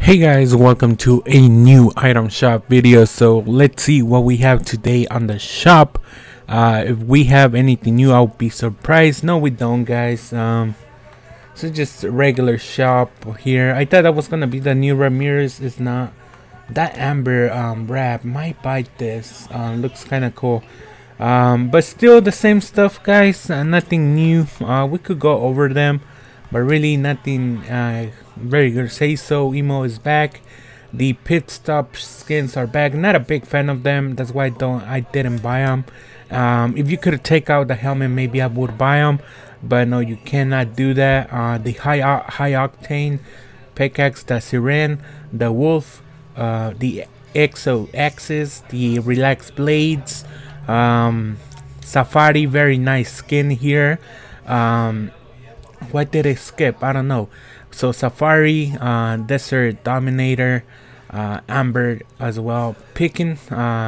Hey guys, welcome to a new item shop video. So let's see what we have today on the shop. If we have anything new, I'll be surprised. No, we don't, guys. So just a regular shop here. I thought that was gonna be the new Ramirez. It's not. That amber wrap might bite this. Looks kind of cool. But still the same stuff, guys. Nothing new. We could go over them, but really nothing very good. Say So Emo is back. The pit stop skins are back. Not a big fan of them. That's why I didn't buy them. If you could take out the helmet, maybe I would buy them, but no, you cannot do that. The high octane pickaxe, the siren, the wolf, the exo axes, the relaxed blades, safari, very nice skin here. What did I skip? I don't know. So safari, desert dominator, amber as well, picking,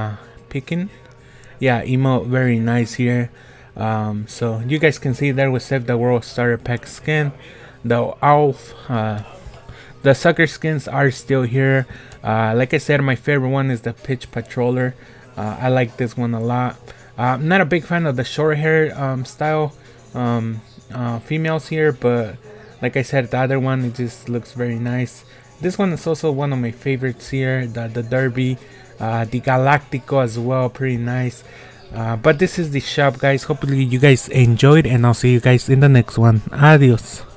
yeah, emo, very nice here. So you guys can see there was Save the World starter pack skin. The Alf, the sucker skins are still here. Like I said, my favorite one is the Pitch Patroller. I like this one a lot. I'm not a big fan of the short hair style females here, but like I said, the other one, it just looks very nice. This one is also one of my favorites here, the Derby, the Galactico as well, pretty nice. But this is the shop, guys. Hopefully you guys enjoyed, and I'll see you guys in the next one. Adios.